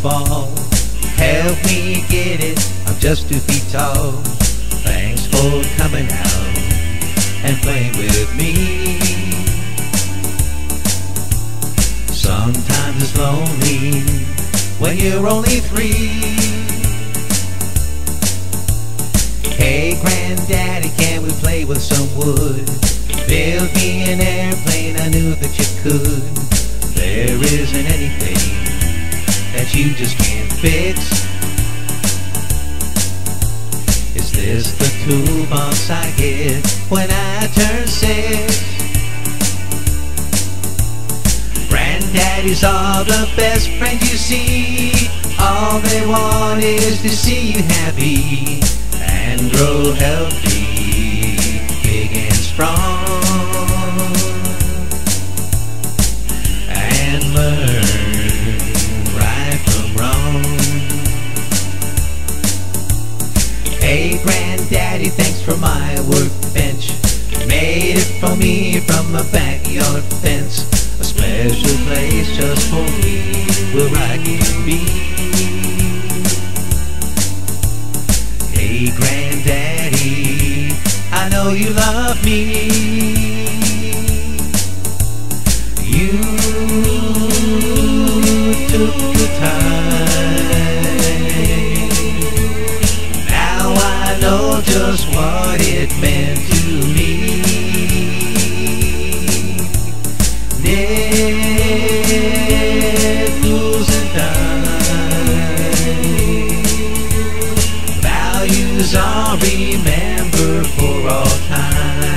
ball. Help me get it, I'm just 2 feet tall. Thanks for coming out and playing with me. Sometimes it's lonely when you're only 3. Hey granddaddy, can we play with some wood? Build me an airplane, I knew that you could. There isn't anything that you just can't fix. Is this the toolbox I get when I turn 6? Granddaddies are the best friends you see. All they want is to see you happy and grow healthy, big and strong, and learn right from wrong. Hey granddaddy, thanks for my workbench. Made it for me from a backyard fence. A special place just for me where I can be. Hey granddaddy, I know you love me. You took the time. Now I know just what it meant to me. Nickels and dimes, values are remembered for all time.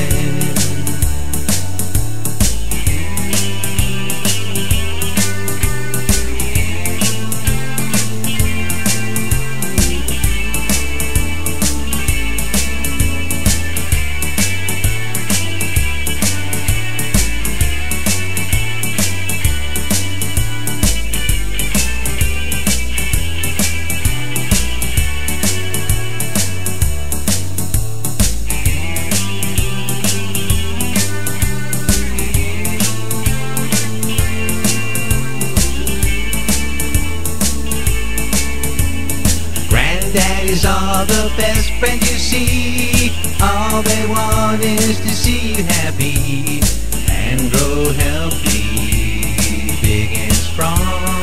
Daddies are the best friends you see. All they want is to see you happy and grow healthy, big and strong,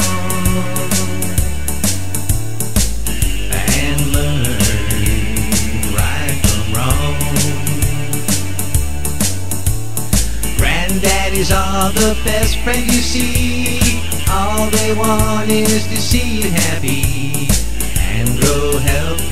and learn right from wrong. Granddaddies are the best friends you see. All they want is to see you happy and grow healthy,